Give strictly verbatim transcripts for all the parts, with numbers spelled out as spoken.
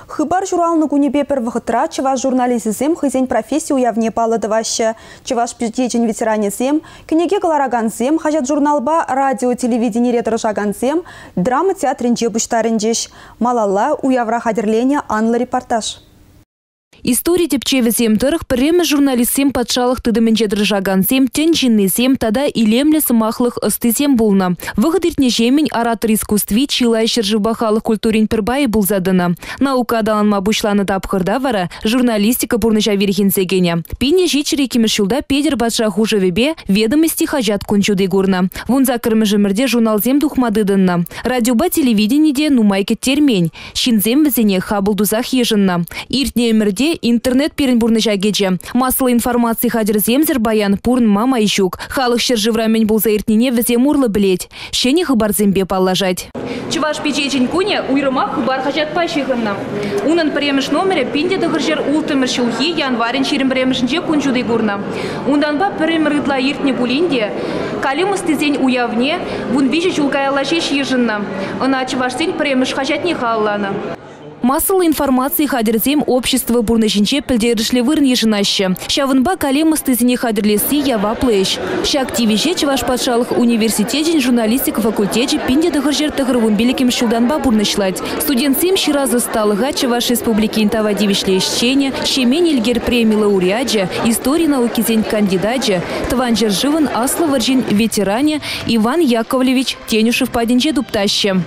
Хыбар журналны кунебе пер вахытра чеваш журналистизм хызен профессия уявне палыдываще. Чеваш пиждечен ветеранизм, кенеге галараганзем, хажат журналба радио телевидение ретрошаганзем, драма театринже буштаринжеш. Малалла уявра хадерления Анла репортаж. История тепчевезем тырых премия журналистсем патшалық тыдыменже дрыжагансем, тенчиннесем, тада илемле сымахлых ыстызем булна. Выход иртнежемень оратор искусстви чилай шержибахалық культурин пербай был задана. Наука адаланма бушланы тапхырда вара, журналистика бурныжа верхинсегене. Пине жичери кемешулда Педер батша хужевебе ведомости хажат кунчуды гурна. Вунза кырмыжымырде журналзем духмадыдынна. Радиоба телевидениеде нумайке термень. Шинзем везене хабылдузах ежынна. Иртне эмірде интернет перен бурныжа геже. Маслы информации хадерземзер баян пурн мама ищук. Халық шерживрамен булза иртнине везем урлы білет. Шене хыбарзембе паллажать. Чуваш печечень куне уйрыма хыбар хажат пащихынна. Унын премеш номере пинде дыгыржер ултымыр шылхи январен ширим премешнже кунчуды гурна. Унданба премерытла иртне пулинде. Калимыс тезень уявне вун виже чулкаялашеш ежынна. Она чувашсень премеш хажат не халлана. Массовой информации хадерзем общество бурнышинче пельдерышле вырн еженаще. Шавынба калемыс тызине хадерлеси ява плещ. Ша активище чеваш патшалық университетен журналистика факультете пинде дыгыржер тыгырвун беликим шулданба бурнышлать. Студентсем щиразы сталыга чеваш республики интава дивишле ищене, щемень ильгер премии лауреаджа, истории науки зень кандидаджа, тванжер живан асла варжин ветеране Иван Яковлевич Тенюшев паденже дуптаще.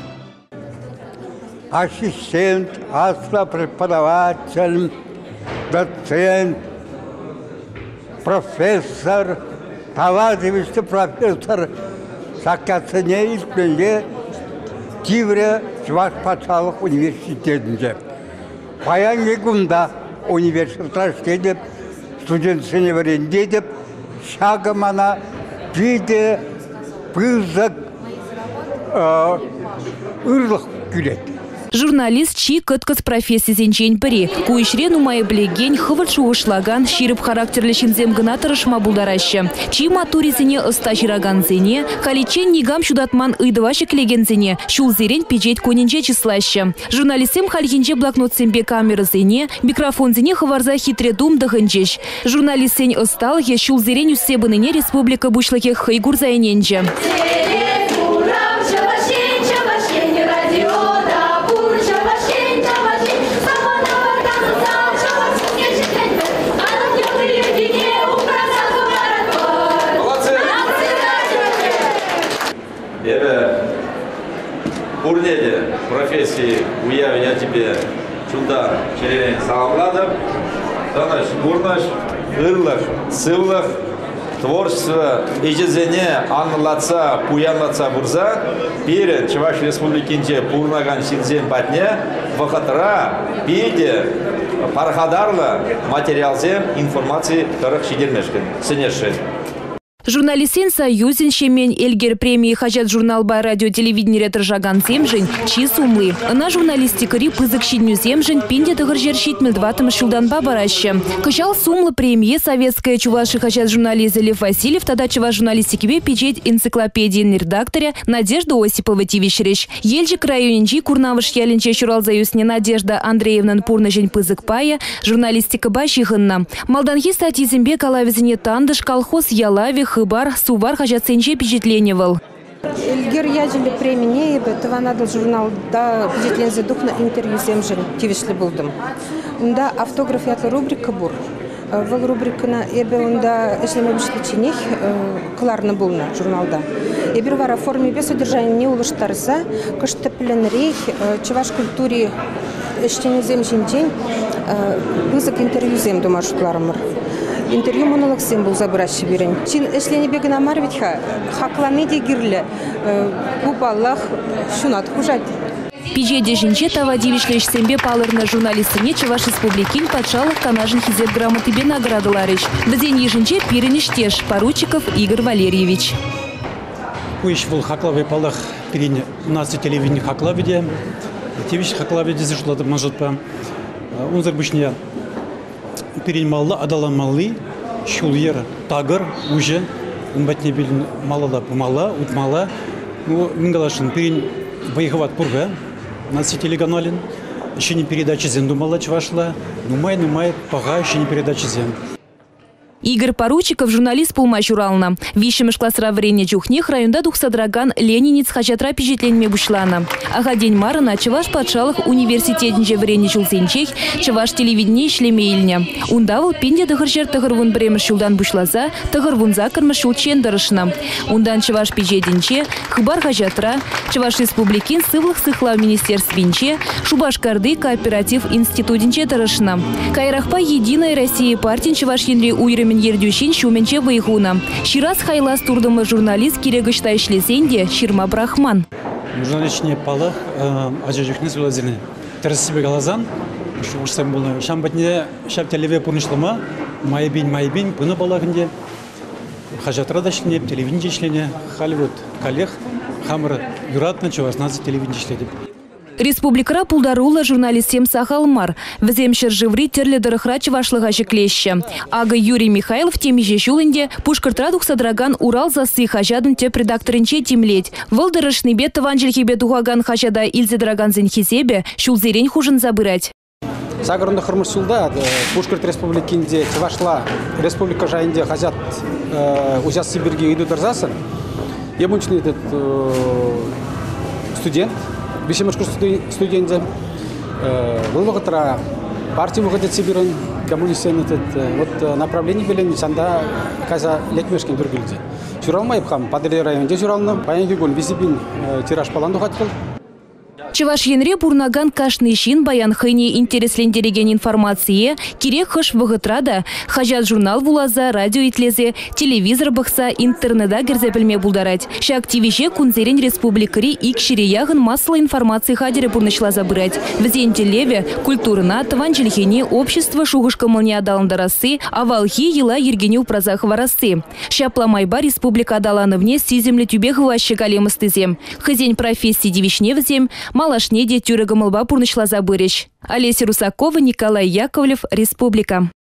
Ассистент, асла преподаватель, доцент, профессор, тавазивишті профессор саққасыне испенге Тивре Чуваш патшалық университетінде. Паян егунда университетте деп, студентсіне бірінде деп, шағымана биде пызық ұрлық күледі. Журналист чи кыткыз профессия зенчень пыри. Куишрен умай блегень хывыт шуышлаган ширип характерлі шинзем гына тырышма булдараще. Чи матуризине ыста жираган зене, каличен нигам шудатман ыдывашы клеген зене, шул зерен печет конинже числаще. Журналистем хальхинже блокнот сембе камеры зене, микрофон зене хыварза хитре дум дыхынчеш. Журналист сень ыстал е шул зерен усебыныне республика бушлыке хыйгур зайненже. Бурнеде профессии уявен я тебе чуда черен саламладым. Таныш, бурнаш, ырлых, сывлых, творчество ижезене анлаца, пуянлаца бурза, перед Чуваш республикинче пурнаган шинзем патне, вахатра, пиде, пархадарла, материалзем, информации, тарах шидермешкен, сенешен. Журналистен союзен щемень эльгер премии хажат журналба радио телевидение ретрошаган земжень чи сумлы. На журналистикари пызык щидню земжень пинде дыгыржер щитмел дватым шулданба бараще. Кышал сумлы премии советская чуваши хажат журналист Лев Васильев, тада чуваш журналистикибе печеть энциклопедии редакторя Надежда Осипова тивишрещ. Ельжик районинчи курнавыш ялинче шуралзаюсне Надежда Андреевна пурнажень пызык пая, журналистика бащихынна. Малданхи статьи зембе калавизине тандыш колхоз ялави хыбар сувар хажатсенче впечатленивал. Эльгер яжели премии, това надо журнал да впечатлензе дух на интервью земжен тивишли булдым. Да автограф ятла рубрика бур. В рубрикана ебе унда эшлеме бишличинех кларна булна журналда. Ебер вара форме без содержания не улыштарса, кыштепленрей чуваш культуре эштене земжен день бызык интервью зем домашукларымыр. Интервью монолог символ забращи берен. Чин, если не бегна марвитха, хакланы дегирле, губаллах, шунат хужать. Пижеде жинче тава дивишлеш сембе палырна журналистыне Чуваш республикин патшалық канажын хизет грамотыбе наградыларыш. Бізен ежинче пиреништеш поручиков Игорь Валерьевич. Куиш был хаклавый палах перед нас телевидение хаклавиде. Тивиш хаклавиде зашла может по. Он забычня перед малла адалан малли шулер тагыр уже он батне билин малала помала утмала ну мингалашин перед воевать пурга на телеканале еще не передача зен думала чувашла, нумай, нумай, пога еще не передача зен. Игорь Поручиков, журналист Пулма Журална. Вишемеш классра врене чухних районда духсадраган Ленинец хачатра пижетленме бушлана. Ага день марана чеваш патшалых университетнже врене чулсенчех, чеваш телевидение шлеме ильня. Ундавыл пинде тахарчер тахарвун бремер шулдан бушлаза, тахарвун закарма шулчен дарышна. Ундан чеваш пижетенче, хыбар хачатра, чеваш республикин сывлых сыхла министерствинче, шубашкарды кооператив институтинче дарышна. Кайрахпа Единая Россия партин чеваш янри уйрем Ердюшин шуменче выйхуна. Шираз хайлас турдымы журналист кирегыштай шлесенде Ширма Брахман. Журналистне палы ажажухне зулазины. Терсибе галазан, что уж сам было. Шамбатне шап телевизор пурнишлама, майбин майбин пуна балагнде. Хажатрадашне телевидение члене Холливуд коллег хамр юратна чувашнацы телевидение члене. Республикара пулдарула журналистем Сахалмар. Вземшер живри терле дырыхра чывашлыга жеклеще. Ага Юрий Михайлов темиже шулынде пушкартрадух садраган Урал засы хажадын теп редакторынче тимлеть. Вылдырышны бет таванжельхебе тухаган хажада илзе драган зенхизебе шулзерень хужын забырать. Загородный хормусулда Пушкарт республикинде чывашла республика жайынде хажат узяс Сибирге иду дырзасын. Емунчный этот студент. Бишемешку студенты, вылвогатра партия выходит Сибирь, коммунистен этот вот направление были санда каза лекмешкин тургилди. Журалмай бхам падали районде журалны, паянги гон визибин тираж паланду хатқыл. Чеваш енре бурнаган кашный шин баян хыне интереслендереген информации, кирек хыш вғытрада, хажат журнал вулаза, радио итлезе, телевизор бықса, интернеда герзепілме булдарать. Ша активише кунзерен республикари икшире ягын массовой информации хадере бурнышла забырать. Взен телеве, культурна, таванчельхене, общество шугышка молния даландарасы, а валхи ела ергеню празах варасы. Ша пламайба республика далановне сиземле тюбех ваще калемыстызем. Хызень профессии девичневзем, малашне де тюрегамылба пурнышла забырыч. Олеся Русакова, Николай Яковлев, Республика.